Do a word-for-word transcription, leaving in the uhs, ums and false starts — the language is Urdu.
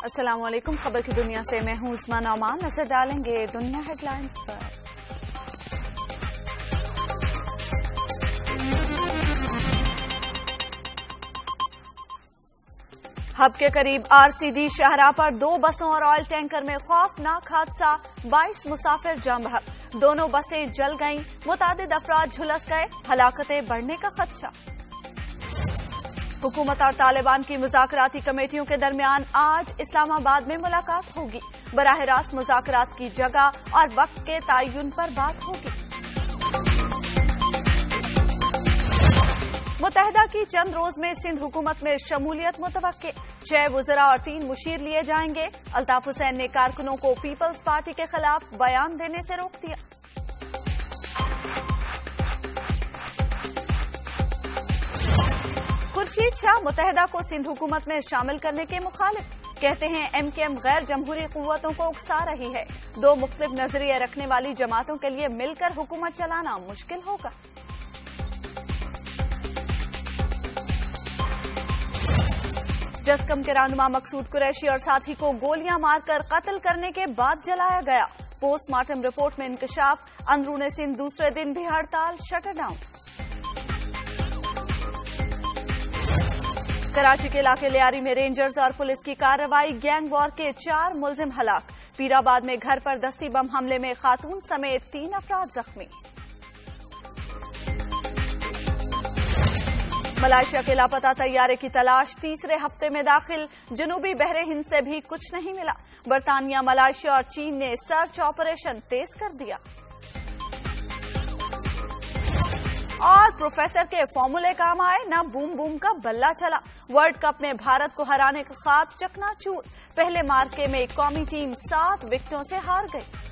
السلام علیکم، خبر کی دنیا سے میں ہوں عثمان نعمان۔ نظر ڈالیں گے دنیا ہیڈ لائنز پر۔ ہب کے قریب آر سی ڈی شاہراہ پر دو بسوں اور آئل ٹینکر میں خوفناک حادثہ، بائیس مسافر جم بحق، دونوں بسیں جل گئیں، متعدد افراد جھلس گئے، ہلاکتیں بڑھنے کا خدشہ۔ حکومت اور طالبان کی مذاکراتی کمیٹیوں کے درمیان آج اسلام آباد میں ملاقات ہوگی، براہ راست مذاکرات کی جگہ اور وقت کے تعین پر بات ہوگی۔ متحدہ کی چند روز میں سندھ حکومت میں شمولیت متوقع، چھ وزراء اور تین مشیر لیے جائیں گے۔ الطاف حسین نے کارکنوں کو پیپلز پارٹی کے خلاف بیان دینے سے روک دیا۔ خورشید شاہ متحدہ کو سندھ حکومت میں شامل کرنے کے مخالف، کہتے ہیں ایم کیو ایم غیر جمہوری قوتوں کو اکسا رہی ہے، دو مختلف نظریے رکھنے والی جماعتوں کے لیے مل کر حکومت چلانا مشکل ہوگا۔ جسکم کے رہنما مقصود قریشی اور ساتھی کو گولیاں مار کر قتل کرنے کے بعد جلایا گیا، پوسٹ مارٹم رپورٹ میں انکشاف، اندرون سندھ دوسرے دن بھی ہڑتال شٹر ڈاؤن۔ کراچی کے علاقے لیاری میں رینجرز اور پولیس کی کارروائی، گینگ وار کے چار ملزم ہلاک، پیرآباد میں گھر پر دستی بم حملے میں خاتون سمیت تین افراد زخمی۔ ملائیشیا کے لاپتہ طیارے کی تلاش تیسرے ہفتے میں داخل، جنوبی بحر ہند سے بھی کچھ نہیں ملا، برطانیہ، ملائیشیا اور چین نے سرچ آپریشن تیز کر دیا۔ اور پروفیسر کے فارمولے کام آئے، نہ بوم بوم کا بلہ چلا، ورلڈ کپ میں بھارت کو ہرانے کا خواب چکنا چور، پہلے مارکے میں قومی ٹیم سات وکٹوں سے ہار گئی۔